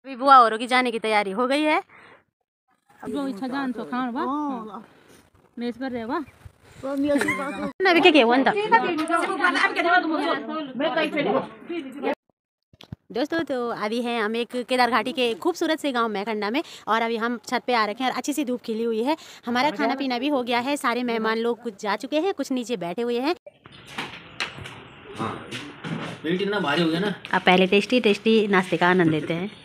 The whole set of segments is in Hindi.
अभी बुआ औरों की जाने की तैयारी हो गई है। जो इच्छा जान तो खान बा मेज पर रहेगा ना भी क्या वन था। दोस्तों तो अभी हैं हम एक केदार घाटी के खूबसूरत से गांव मैखंडा में और अभी हम छत पे आ रखे हैं और अच्छी सी धूप खिली हुई है। हमारा खाना पीना भी हो गया है। सारे मेहमान लोग कुछ जा चुके हैं, कुछ नीचे बैठे हुए हैं। पेट इतना भारी हो गया ना। अब पहले टेस्टी टेस्टी नाश्ते का आनंद लेते हैं।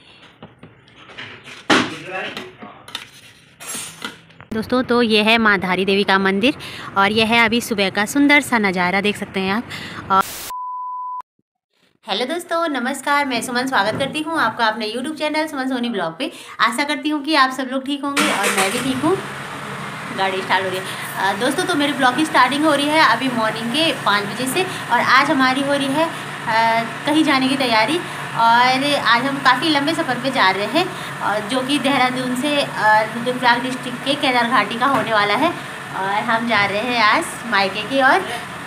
दोस्तों तो ये है माँ धारी देवी का मंदिर और यह है अभी सुबह का सुंदर सा नज़ारा, देख सकते हैं आप। और हेलो दोस्तों, नमस्कार। मैं सुमन स्वागत करती हूँ आपका अपने YouTube channel Suman Soni blog पे। आशा करती हूँ कि आप सब लोग ठीक होंगे और मैं भी ठीक हूँ। गाड़ी स्टार्ट हो रही है। दोस्तों तो मेरी ब्लॉग की स्टार्टिंग हो रही है अभी मॉर्निंग के 5 बजे से और आज हमारी हो रही है कहीं जाने की तैयारी। और आज हम काफ़ी लंबे सफ़र पे जा रहे हैं जो कि देहरादून से रुद्रप्रयाग डिस्ट्रिक्ट के केदार घाटी का होने वाला है। और हम जा रहे हैं आज मायके की ओर।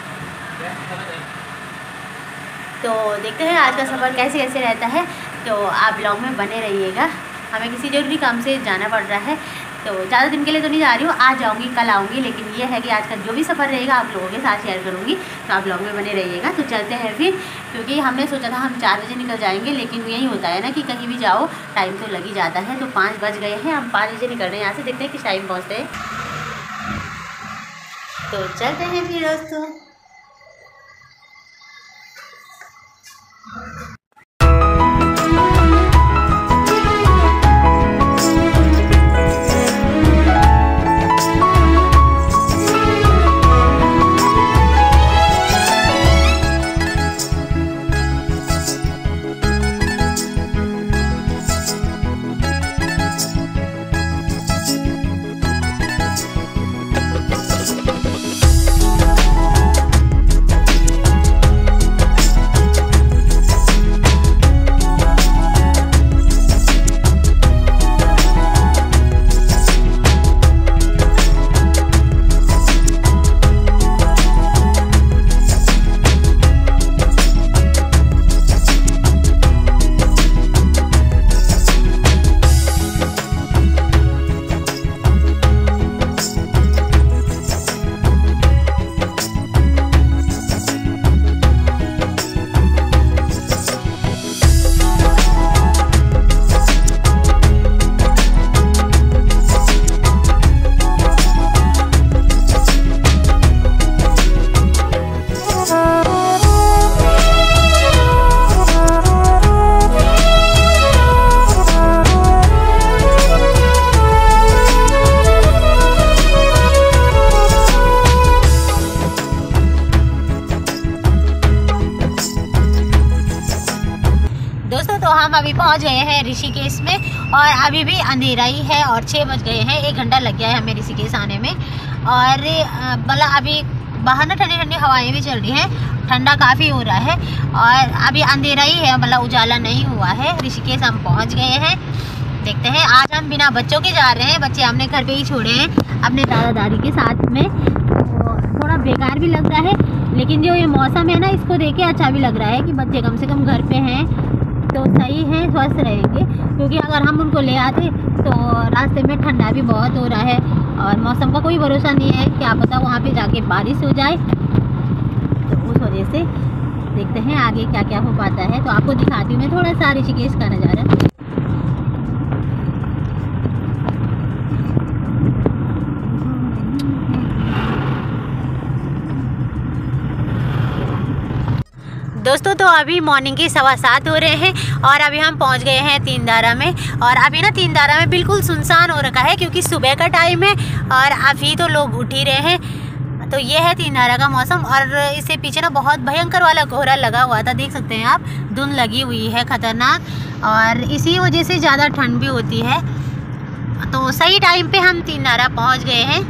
तो देखते हैं आज का सफ़र कैसे कैसे रहता है। तो आप ब्लॉग में बने रहिएगा। हमें किसी ज़रूरी काम से जाना पड़ रहा है तो ज़्यादा दिन के लिए तो नहीं जा रही हूँ, आज जाऊँगी कल आऊँगी। लेकिन ये है कि आज का जो भी सफ़र रहेगा आप लोगों के साथ शेयर करूँगी, तो आप ब्लॉग में बने रहिएगा। तो चलते हैं फिर, क्योंकि हमने सोचा था हम 4 बजे निकल जाएंगे, लेकिन यही होता है ना कि कहीं भी जाओ टाइम तो लग ही जाता है। तो 5 बज गए हैं, हम 5 बजे निकल रहे हैं यहाँ से। देखते हैं किस टाइम पहुँचते हैं। तो चलते हैं फिर दोस्तों। हम अभी पहुंच गए हैं ऋषिकेश में और अभी भी अंधेरा ही है और 6 बज गए हैं। 1 घंटा लग गया है हमें ऋषिकेश आने में। और मतलब अभी बाहर ना ठंडी ठंडी हवाएं भी चल रही हैं, ठंडा काफ़ी हो रहा है और अभी अंधेरा ही है, मतलब उजाला नहीं हुआ है। ऋषिकेश हम पहुंच गए हैं। देखते हैं, आज हम बिना बच्चों के जा रहे हैं। बच्चे हमने घर पे ही छोड़े हैं अपने दादा दादी के साथ में। तो थोड़ा बेकार भी लग रहा है, लेकिन जो ये मौसम है ना, इसको देख के अच्छा भी लग रहा है कि बच्चे कम से कम घर पे हैं तो सही है, स्वस्थ रहेंगे। क्योंकि अगर हम उनको ले आते तो रास्ते में ठंडा भी बहुत हो रहा है और मौसम का कोई भरोसा नहीं है, क्या पता वहाँ पे जाके बारिश हो जाए। तो उस वजह से देखते हैं आगे क्या क्या हो पाता है। तो आपको दिखाती हूँ मैं थोड़ा सा ऋषिकेश का नज़ारा। दोस्तों तो अभी मॉर्निंग के 7:15 हो रहे हैं और अभी हम पहुंच गए हैं तीनधारा में। और अभी ना तीनधारा में बिल्कुल सुनसान हो रखा है क्योंकि सुबह का टाइम है और अभी तो लोग उठ ही रहे हैं। तो ये है तीनधारा का मौसम और इससे पीछे ना बहुत भयंकर वाला कोहरा लगा हुआ था, देख सकते हैं आप। धुंध लगी हुई है खतरनाक और इसी वजह से ज़्यादा ठंड भी होती है। तो सही टाइम पे हम तीनधारा पहुँच गए हैं।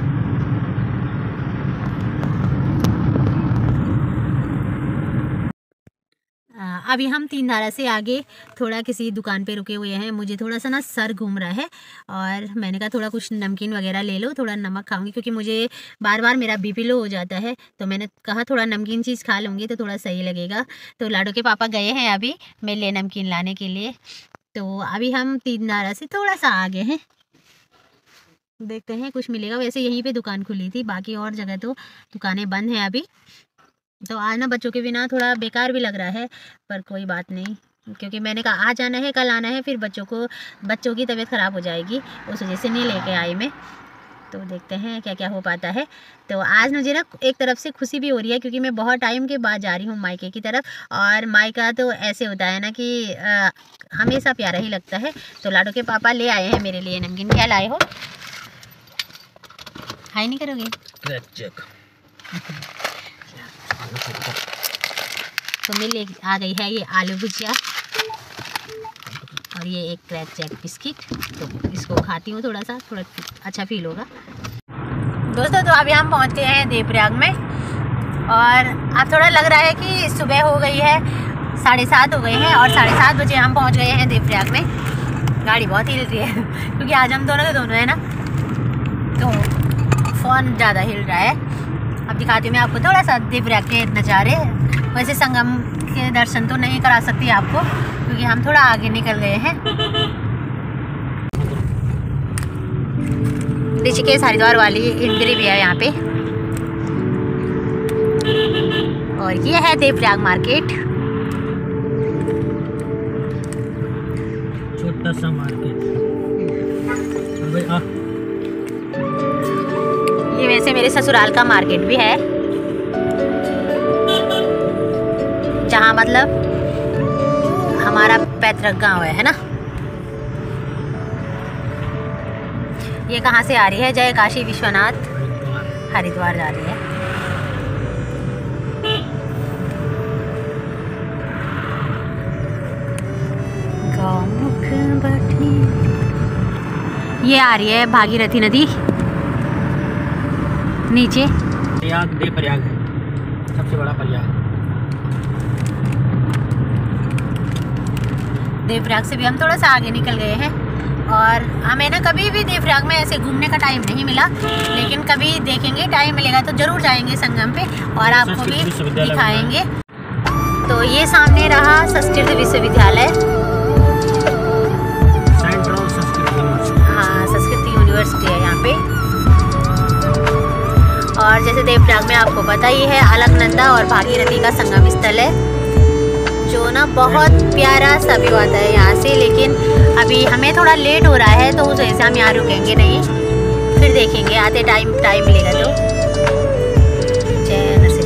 अभी हम तीनधारा से आगे थोड़ा किसी दुकान पे रुके हुए हैं। मुझे थोड़ा सा ना सर घूम रहा है और मैंने कहा थोड़ा कुछ नमकीन वगैरह ले लो, थोड़ा नमक खाऊंगी क्योंकि मुझे बार बार मेरा बीपी लो हो जाता है। तो मैंने कहा थोड़ा नमकीन चीज़ खा लूँगी तो थोड़ा सही लगेगा। तो लाडो के पापा गए हैं अभी मेरे लिए नमकीन लाने के लिए। तो अभी हम तीनारा से थोड़ा सा आगे हैं, देखते हैं कुछ मिलेगा। वैसे यहीं पे दुकान खुली थी, बाकी और जगह तो दुकानें बंद हैं अभी। तो आज ना बच्चों के बिना थोड़ा बेकार भी लग रहा है, पर कोई बात नहीं, क्योंकि मैंने कहा आज आना है, कल आना है, फिर बच्चों की तबीयत ख़राब हो जाएगी, उस वजह से नहीं लेके आई मैं। तो देखते हैं क्या क्या हो पाता है। तो आज मुझे ना एक तरफ से खुशी भी हो रही है, क्योंकि मैं बहुत टाइम के बाद जा रही हूँ मायके की तरफ, और मायका तो ऐसे होता है ना कि हमेशा प्यारा ही लगता है। तो लाडो के पापा ले आए हैं मेरे लिए नमकीन। क्या लाए हो? हाई नहीं करोगे? तो मिल आ गई है ये आलू भुजिया और ये एक क्रैक जैक बिस्किट। तो इसको खाती हूँ, थोड़ा अच्छा फील होगा। दोस्तों तो अभी हम पहुँच गए हैं देवप्रयाग में, और अब थोड़ा लग रहा है कि सुबह हो गई है, 7:30 हो गए हैं, और 7:30 बजे हम पहुँच गए हैं देवप्रयाग में। गाड़ी बहुत हिल रही है क्योंकि आज हम दोनों के दोनों है ना, तो फ़ोन ज़्यादा हिल रहा है। अब दिखाती हूँ मैं आपको थोड़ा सा देवप्रयाग के नज़ारे। वैसे संगम के दर्शन तो नहीं करा सकती आपको, क्योंकि हम थोड़ा आगे निकल गए हैं। ऋषिकेश हरिद्वार वाली एंट्री भी है यहाँ पे, और ये है देवप्रयाग मार्केट, छोटा सा मार्केट। ये वैसे मेरे ससुराल का मार्केट भी है, जहाँ मतलब हमारा पैतृक गांव है ना। ये कहाँ से आ रही है? जय काशी विश्वनाथ हरिद्वार जा रही है। गौमुख बठी, ये आ रही है भागीरथी नदी नीचे। देवप्रयाग है सबसे बड़ा प्रयाग। देवप्रयाग से भी हम थोड़ा सा आगे निकल गए हैं, और हमें ना कभी भी देवप्रयाग में ऐसे घूमने का टाइम नहीं मिला, लेकिन कभी देखेंगे, टाइम मिलेगा तो ज़रूर जाएंगे संगम पे और आपको भी दिखाएंगे। तो ये सामने रहा संस्कृत विश्वविद्यालय, हाँ संस्कृत यूनिवर्सिटी है यहाँ पे। और जैसे देवप्रयाग में आपको पता ही है अलकनंदा और भागीरथी का संगम स्थल है, जो ना बहुत प्यारा सा व्यू आता है यहाँ से। लेकिन अभी हमें थोड़ा लेट हो रहा है, तो उस वजह से हम यहाँ रुकेंगे नहीं, फिर देखेंगे आते टाइम मिलेगा तो। जय नरसिंह।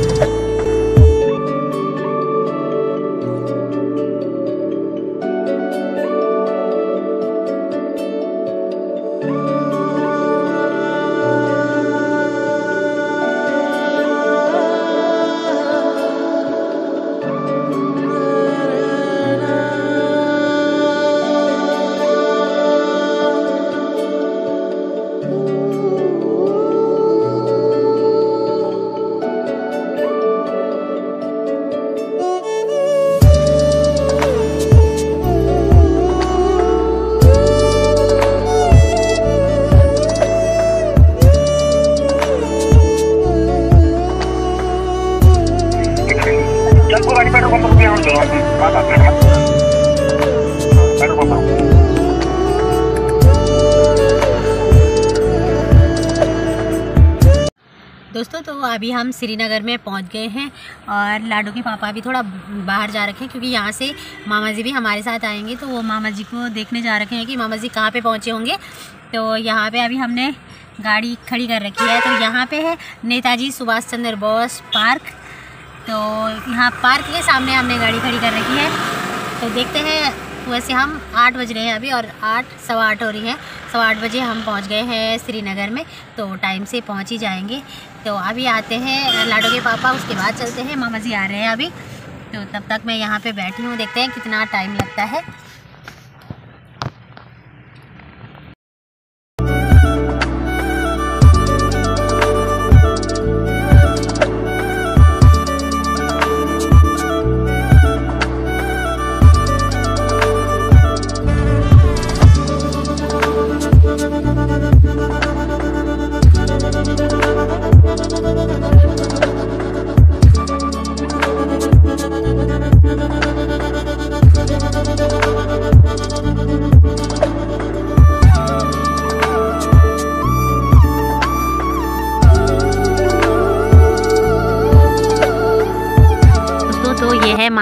दोस्तों तो अभी हम श्रीनगर में पहुंच गए हैं, और लाडो के पापा भी थोड़ा बाहर जा रखे हैं, क्योंकि यहाँ से मामा जी भी हमारे साथ आएंगे। तो वो मामा जी को देखने जा रखे हैं कि मामा जी कहाँ पे पहुँचे होंगे। तो यहाँ पे अभी हमने गाड़ी खड़ी कर रखी है। तो यहाँ पे है नेताजी सुभाष चंद्र बोस पार्क। तो यहाँ पार्क के सामने हमने गाड़ी खड़ी कर रखी है। तो देखते हैं, वैसे हम 8 बज रहे हैं अभी, और 8:15 हो रही हैं। 8:15 बजे हम पहुँच गए हैं श्रीनगर में, तो टाइम से पहुँच ही जाएंगे। तो अभी आते हैं लाडो के पापा, उसके बाद चलते हैं। मामा जी आ रहे हैं अभी, तो तब तक मैं यहाँ पे बैठी हूँ, देखते हैं कितना टाइम लगता है।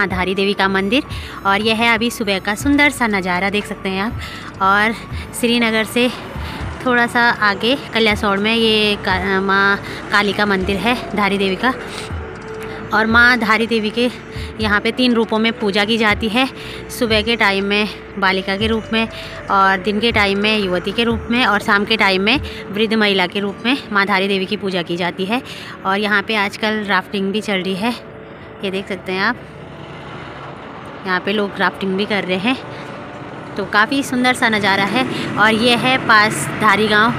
माँ धारी देवी का मंदिर। और यह है अभी सुबह का सुंदर सा नज़ारा, देख सकते हैं आप। और श्रीनगर से थोड़ा सा आगे कल्यासौड़ में ये माँ काली का मंदिर है, धारी देवी का। और माँ धारी देवी के यहाँ पे 3 रूपों में पूजा की जाती है। सुबह के टाइम में बालिका के रूप में, और दिन के टाइम में युवती के रूप में, और शाम के टाइम में वृद्ध महिला के रूप में माँ धारी देवी की पूजा की जाती है। और यहाँ पे आजकल राफ्टिंग भी चल रही है, ये देख सकते हैं आप। यहाँ पे लोग राफ्टिंग भी कर रहे हैं, तो काफ़ी सुंदर सा नज़ारा है। और ये है पास धारी गाँव।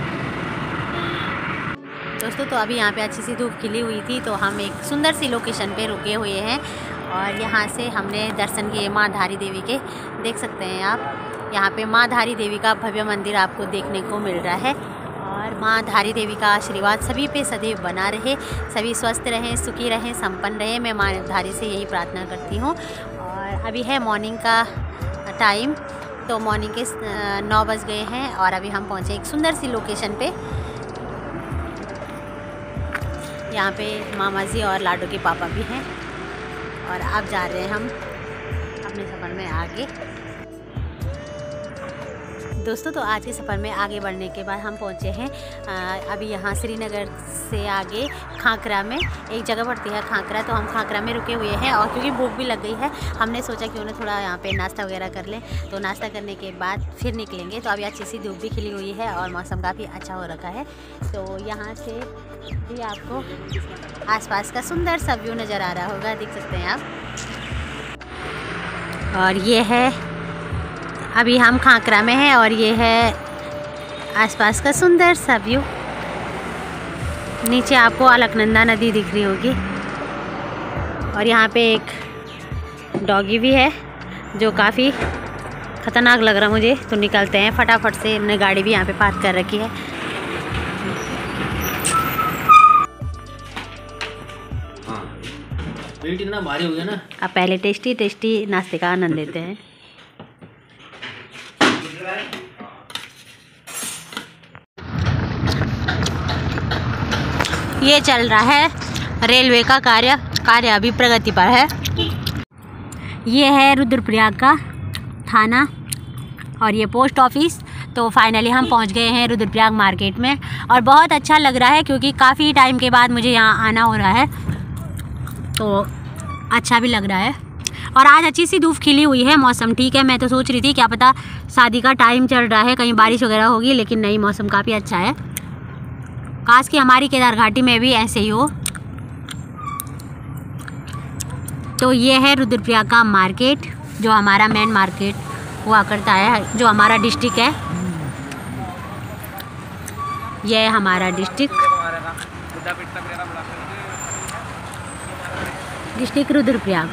दोस्तों तो अभी यहाँ पे अच्छी सी धूप खिली हुई थी, तो हम एक सुंदर सी लोकेशन पे रुके हुए हैं। और यहाँ से हमने दर्शन किए माँ धारी देवी के, देख सकते हैं आप। यहाँ पे माँ धारी देवी का भव्य मंदिर आपको देखने को मिल रहा है। और माँ धारी देवी का आशीर्वाद सभी पे सदैव बना रहे, सभी स्वस्थ रहें, सुखी रहें, संपन्न रहें, मैं माँ धारी से यही प्रार्थना करती हूँ। और अभी है मॉर्निंग का टाइम, तो मॉर्निंग के 9 बज गए हैं और अभी हम पहुँचे एक सुंदर सी लोकेशन पे। यहाँ पे मामा जी और लाडो के पापा भी हैं। और अब जा रहे हैं हम अपने सफ़र में आगे। दोस्तों तो आज के सफ़र में आगे बढ़ने के बाद हम पहुँचे हैं अभी यहाँ श्रीनगर से आगे खाकरा में एक जगह पड़ती है खाकरा, तो हम खाकरा में रुके हुए हैं। और क्योंकि भूख भी लग गई है, हमने सोचा कि उन्हें थोड़ा यहाँ पे नाश्ता वगैरह कर लें। तो नाश्ता करने के बाद फिर निकलेंगे। तो अभी अच्छी सी धूप भी खिली हुई है और मौसम काफ़ी अच्छा हो रखा है। तो यहाँ से भी आपको आसपास का सुंदर सा व्यू नज़र आ रहा होगा, देख सकते हैं आप। और ये है, अभी हम खाकरा में हैं और ये है आसपास का सुंदर सा व्यू। नीचे आपको अलकनंदा नदी दिख रही होगी। और यहाँ पे एक डॉगी भी है जो काफ़ी ख़तरनाक लग रहा मुझे। तो निकलते हैं फटाफट से, हमने गाड़ी भी यहाँ पे पार्क कर रखी है। वेट इतना भारी हो गया ना। अब पहले टेस्टी नाश्ते का आनंद लेते हैं। ये चल रहा है रेलवे का कार्य अभी प्रगति पर है। ये है रुद्रप्रयाग का थाना और ये पोस्ट ऑफिस। तो फाइनली हम पहुंच गए हैं रुद्रप्रयाग मार्केट में और बहुत अच्छा लग रहा है क्योंकि काफ़ी टाइम के बाद मुझे यहाँ आना हो रहा है, तो अच्छा भी लग रहा है। और आज अच्छी सी धूप खिली हुई है, मौसम ठीक है। मैं तो सोच रही थी क्या पता शादी का टाइम चल रहा है, कहीं बारिश वगैरह होगी, लेकिन नहीं, मौसम काफ़ी अच्छा है। काश कि हमारी केदार घाटी में भी ऐसे ही हो। तो ये है रुद्रप्रयाग का मार्केट, जो हमारा मेन मार्केट हुआ करता है, जो हमारा डिस्ट्रिक्ट है। यह है हमारा डिस्ट्रिक्ट रुद्रप्रयाग।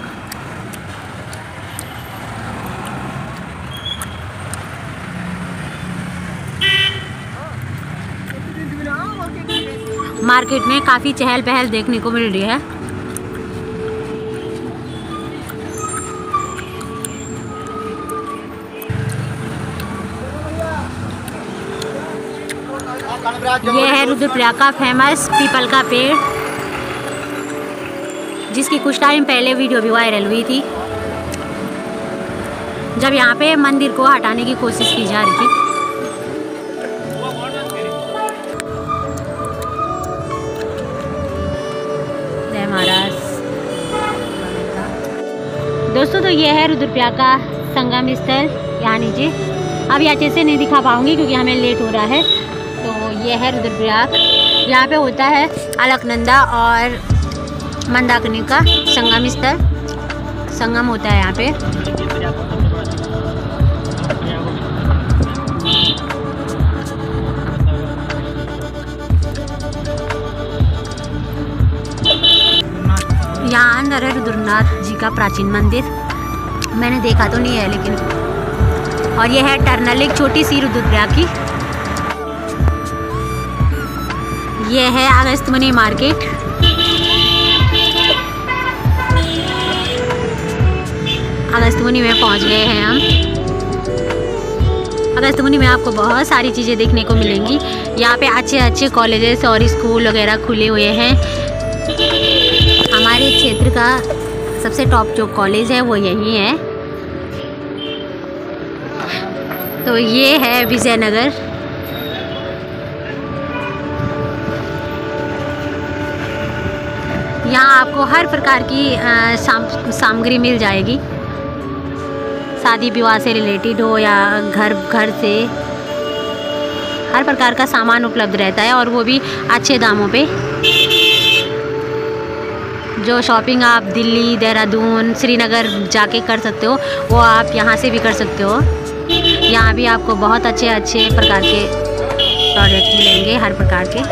मार्केट में काफ़ी चहल पहल देखने को मिल रही है। यह है रुद्रप्रयाग का फेमस पीपल का पेड़, जिसकी कुछ टाइम पहले वीडियो भी वायरल हुई थी, जब यहाँ पे मंदिर को हटाने की कोशिश की जा रही थी। जय महाराज। दोस्तों तो ये है रुद्रप्रयाग का संगम स्थल। यहाँ नीचे अभी अच्छे से नहीं दिखा पाऊंगी क्योंकि हमें लेट हो रहा है। तो ये है रुद्रप्रयाग, यहाँ पे होता है अलकनंदा और मंदाकिनी का संगम स्थल, संगम होता है यहाँ पे। यहाँ अंदर है रुद्रनाथ जी का प्राचीन मंदिर, मैंने देखा तो नहीं है लेकिन। और यह है टर्नल, एक छोटी सी रुद्रप्रयाग की। यह है अगस्त्यमुनि मार्केट। अगस्त्यमुनि में पहुंच गए हैं हम। अगस्त्यमुनि में आपको बहुत सारी चीज़ें देखने को मिलेंगी। यहाँ पे अच्छे अच्छे कॉलेजेस और स्कूल वगैरह खुले हुए हैं। हमारे क्षेत्र का सबसे टॉप जो कॉलेज है वो यही है। तो ये है विजयनगर। यहाँ आपको हर प्रकार की सामग्री मिल जाएगी, शादी विवाह से रिलेटेड हो या घर से, हर प्रकार का सामान उपलब्ध रहता है और वो भी अच्छे दामों पे। जो शॉपिंग आप दिल्ली, देहरादून, श्रीनगर जाके कर सकते हो वो आप यहाँ से भी कर सकते हो। यहाँ भी आपको बहुत अच्छे अच्छे प्रकार के प्रोडक्ट मिलेंगे, हर प्रकार के।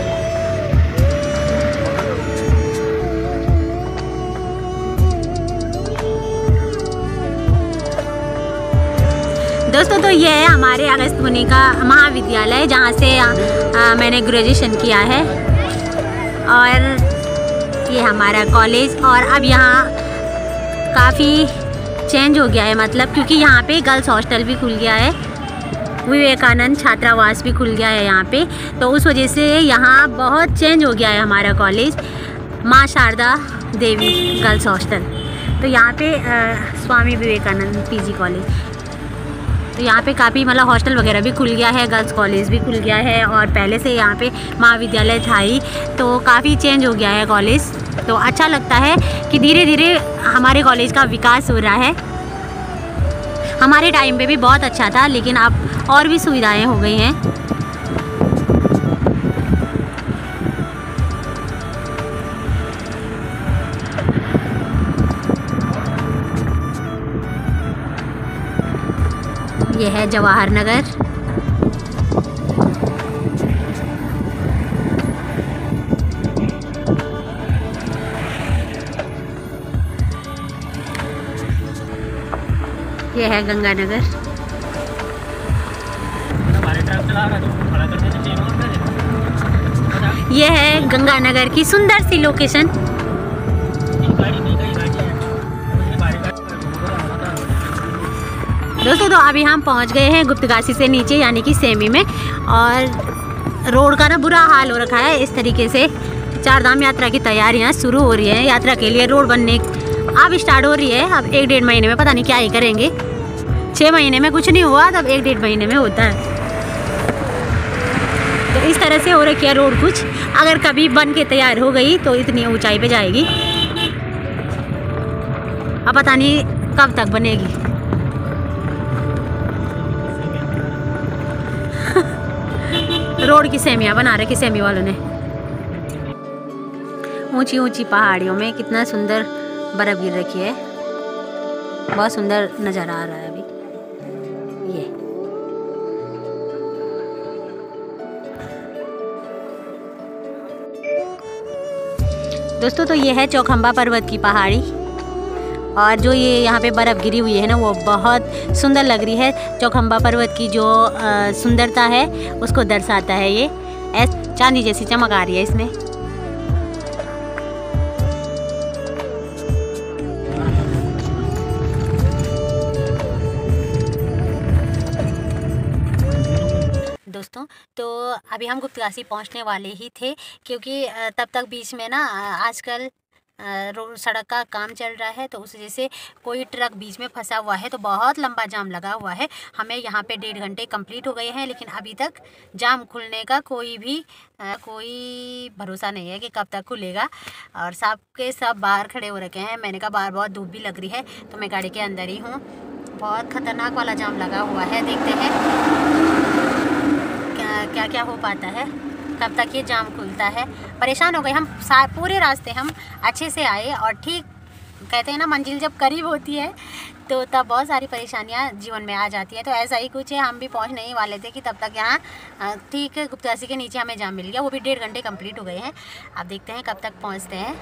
दोस्तों तो ये है हमारे अगस्त्यमुनि का महाविद्यालय, जहाँ से मैंने ग्रेजुएशन किया है। और ये हमारा कॉलेज। और अब यहाँ काफ़ी चेंज हो गया है, मतलब क्योंकि यहाँ पे गर्ल्स हॉस्टल भी खुल गया है, विवेकानंद छात्रावास भी खुल गया है यहाँ पे। तो उस वजह से यहाँ बहुत चेंज हो गया है हमारा कॉलेज। माँ शारदा देवी गर्ल्स हॉस्टल, तो यहाँ पे स्वामी विवेकानंद पीजी कॉलेज, तो यहाँ पे काफ़ी मतलब हॉस्टल वगैरह भी खुल गया है, गर्ल्स कॉलेज भी खुल गया है। और पहले से यहाँ पे महाविद्यालय था ही, तो काफ़ी चेंज हो गया है कॉलेज। तो अच्छा लगता है कि धीरे धीरे हमारे कॉलेज का विकास हो रहा है। हमारे टाइम पे भी बहुत अच्छा था, लेकिन अब और भी सुविधाएं हो गई हैं। यह है जवाहर नगर। यह है गंगानगर। यह है गंगानगर की सुंदर सी लोकेशन। दोस्तों तो अभी हम पहुंच गए हैं गुप्तकाशी से नीचे, यानी कि सेमी में। और रोड का ना बुरा हाल हो रखा है। इस तरीके से चारधाम यात्रा की तैयारियां शुरू हो रही है। यात्रा के लिए रोड बनने अब स्टार्ट हो रही है। अब 1-1.5 महीने में पता नहीं क्या ही करेंगे। 6 महीने में कुछ नहीं हुआ, तब 1-1.5 महीने में होता है। तो इस तरह से हो रखी है रोड कुछ। अगर कभी बन के तैयार हो गई तो इतनी ऊंचाई पे जाएगी, अब पता नहीं कब तक बनेगी। रोड की सेमियां बना रखी सेमी वालों ने। ऊंची ऊंची पहाड़ियों में कितना सुंदर बर्फ गिर रखी है, बहुत सुंदर नज़ारा आ रहा है अभी ये। दोस्तों तो ये है चौखंबा पर्वत की पहाड़ी, और जो ये यहाँ पे बर्फ़ गिरी हुई है ना, वो बहुत सुंदर लग रही है। चौखंबा पर्वत की जो सुंदरता है उसको दर्शाता है ये। चांदी जैसी चमक आ रही है इसमें। दोस्तों तो अभी हम गुप्तकाशी पहुँचने वाले ही थे, क्योंकि तब तक बीच में ना आजकल रोड सड़क का काम चल रहा है, तो उस वजह से कोई ट्रक बीच में फंसा हुआ है, तो बहुत लंबा जाम लगा हुआ है। हमें यहाँ पे 1.5 घंटे कंप्लीट हो गए हैं, लेकिन अभी तक जाम खुलने का कोई भरोसा नहीं है कि कब तक खुलेगा। और सब के सब बाहर खड़े हो रखे हैं। मैंने कहा बाहर बहुत धूप भी लग रही है, तो मैं गाड़ी के अंदर ही हूँ। बहुत ख़तरनाक वाला जाम लगा हुआ है। देखते हैं क्या क्या हो पाता है, कब तक ये जाम खुलता है। परेशान हो गए हम। पूरे रास्ते हम अच्छे से आए, और ठीक कहते हैं ना, मंजिल जब करीब होती है तो तब बहुत सारी परेशानियां जीवन में आ जाती है। तो ऐसा ही कुछ है। हम भी पहुंचने ही वाले थे कि तब तक यहाँ ठीक गुप्तकाशी के नीचे हमें जाम मिल गया। वो भी 1.5 घंटे कंप्लीट हो गए हैं। अब देखते हैं कब तक पहुँचते हैं।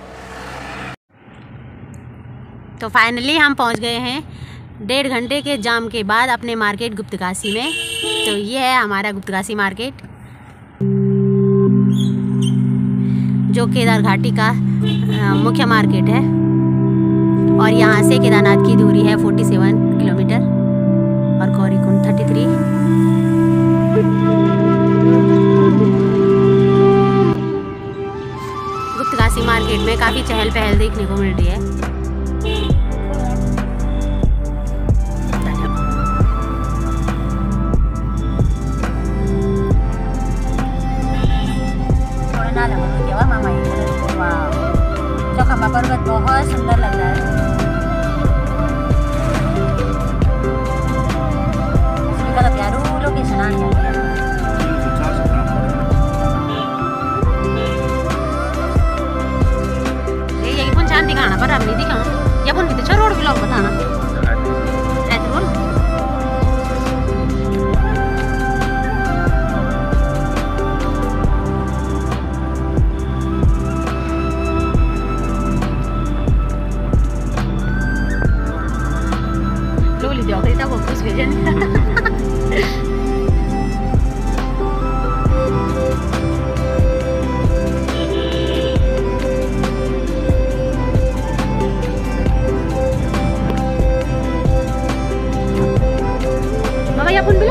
तो फाइनली हम पहुँच गए हैं 1.5 घंटे के जाम के बाद अपने मार्केट गुप्तकाशी में। तो ये है हमारा गुप्तकाशी मार्केट, जो केदार घाटी का मुख्य मार्केट है। और यहाँ से केदारनाथ की दूरी है 47 किलोमीटर और गौरीकुंड 33। गुप्तकाशी मार्केट में काफ़ी चहल पहल देखने को मिल रही है।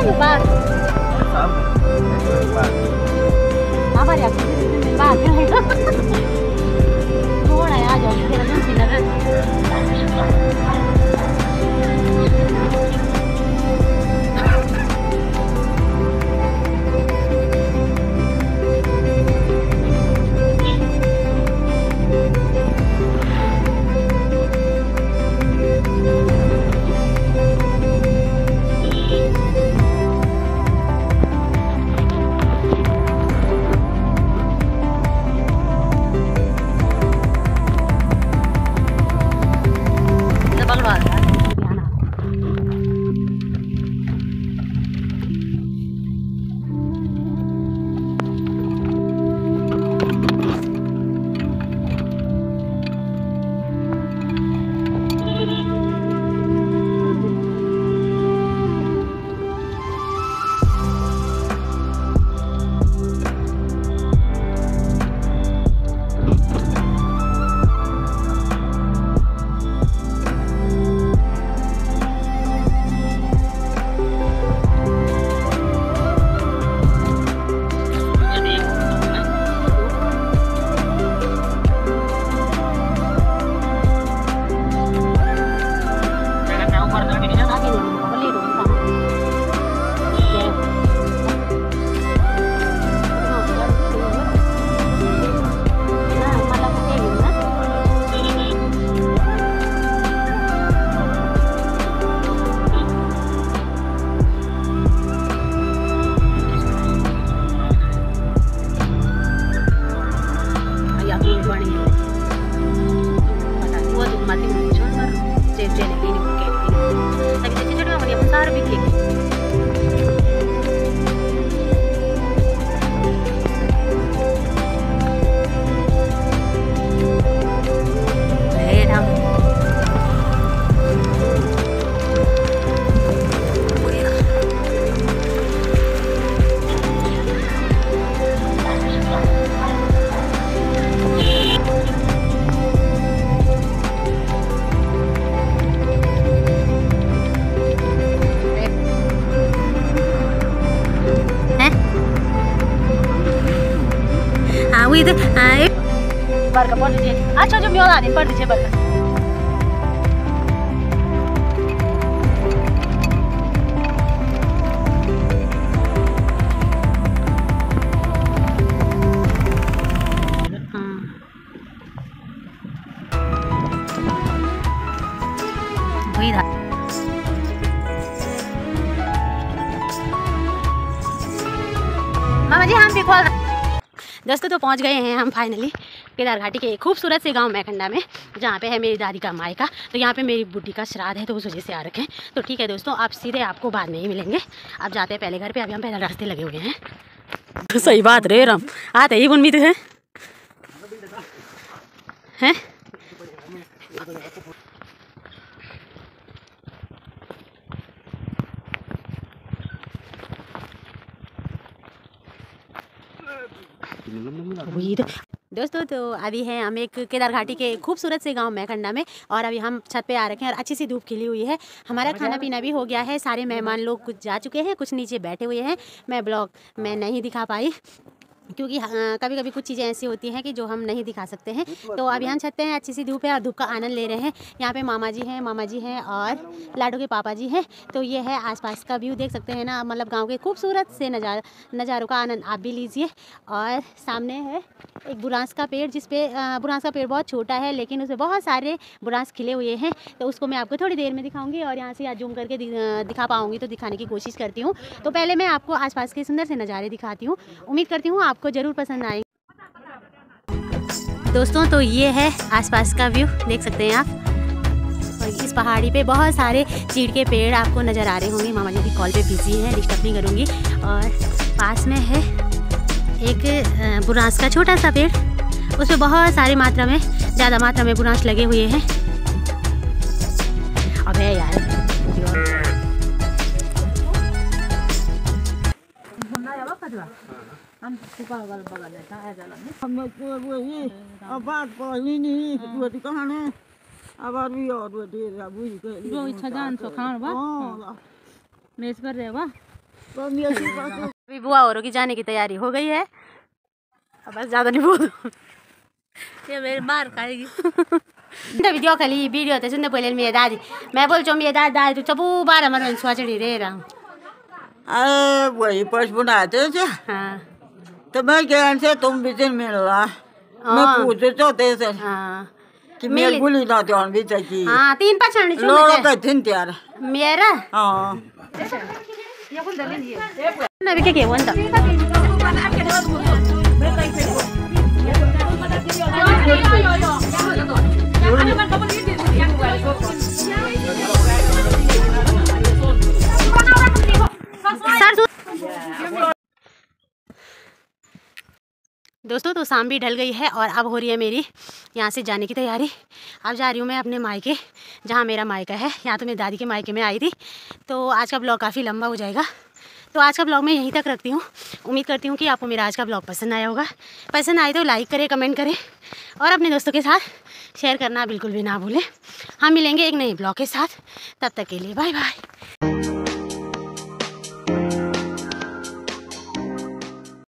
बात हमारे आप बात थोड़ा आ जाओ तेरा नाम से लगा बर्खा पर्दै अच्छा जो म्याउला हाने पर्दैछ बर्खा मामा जी हम भी खोल दोस्तों तो पहुंच गए हैं हम फाइनली केदार घाटी के खूबसूरत से गांव मैखंडा में, जहाँ पे है मेरी दादी का मायका। तो यहाँ पे मेरी बुड्ढी का श्राद्ध है, तो उस वजह से आ रखे हैं। तो ठीक है दोस्तों, आप सीधे आपको बाद में ही मिलेंगे। आप जाते हैं पहले घर पे, अभी हम पहले रास्ते लगे हुए हैं। तो सही बात रे राम आते ही उम्मीद है हैं? दोस्तों तो अभी है हम एक केदार घाटी के खूबसूरत से गांव मैखंडा में, और अभी हम छत पे आ रखे हैं और अच्छी सी धूप खिली हुई है। हमारा खाना पीना भी हो गया है, सारे मेहमान लोग कुछ जा चुके हैं, कुछ नीचे बैठे हुए हैं। मैं ब्लॉग में नहीं दिखा पाई क्योंकि कभी कभी कुछ चीज़ें ऐसी होती हैं कि जो हम नहीं दिखा सकते हैं। तो अभी हम छत पे हैं, अच्छी सी धूप है और धूप का आनंद ले रहे हैं। यहाँ पे मामा जी हैं और लाडो के पापा जी हैं। तो ये है आसपास का व्यू, देख सकते हैं ना, मतलब गांव के खूबसूरत से नज़ारों का आनंद आप भी लीजिए। और सामने है एक बुरांस का पेड़, जिसपे बुरांस का पेड़ बहुत छोटा है लेकिन उसमें बहुत सारे बुरांस खिले हुए हैं। तो उसको मैं आपको थोड़ी देर में दिखाऊँगी, और यहाँ से जूम करके दिखा पाऊँगी तो दिखाने की कोशिश करती हूँ। तो पहले मैं आपको आसपास के सुंदर से नज़ारे दिखाती हूँ, उम्मीद करती हूँ आपको ज़रूर पसंद आएंगे। दोस्तों तो ये है आसपास का व्यू, देख सकते हैं आप। और इस पहाड़ी पे बहुत सारे चीड़ के पेड़ आपको नज़र आ रहे होंगे। मामा जी भी कॉल पे बिजी हैं, डिस्टर्ब नहीं करूँगी। और पास में है एक बुरांस का छोटा सा पेड़, उसमें बहुत सारी मात्रा में, ज़्यादा मात्रा में बुरांस लगे हुए हैं। अब है यार जो इच्छा जान सो खाण बा मेस पर रे बा अभी बुआ औरों की जाने की तैयारी हो गई है। अब बस ज़्यादा नहीं बोल ये मेरी मार खाएगी। वीडियो खाली वीडियो तो सुनने पहले मेरी दादी मैं बोल मेरी दादी तो सब बारह मन सोचड़ी रहे रहा। अरे वही पश बनाते थे। हाँ तो मैं कहन से तुम भी दिन मिल रहा मैं पूछे चाहते थे कि मेरे गुली ना ध्यान भी चाहिए। हाँ 3-5 लोग कहते हैं त्यार मेरा हाँ नवी क्या क्या वंदा दोस्तों तो शाम भी ढल गई है और अब हो रही है मेरी यहाँ से जाने की तैयारी। अब जा रही हूँ मैं अपने मायके जहाँ मेरा मायका है। यहाँ तो मेरी दादी के मायके में आई थी। तो आज का ब्लॉग काफ़ी लंबा हो जाएगा तो आज का ब्लॉग मैं यहीं तक रखती हूँ। उम्मीद करती हूँ कि आपको मेरा आज का ब्लॉग पसंद आया होगा। पसंद आए तो लाइक करें कमेंट करें और अपने दोस्तों के साथ शेयर करना बिल्कुल भी ना भूलें। हम मिलेंगे एक नए ब्लॉग के साथ, तब तक के लिए बाय बाय।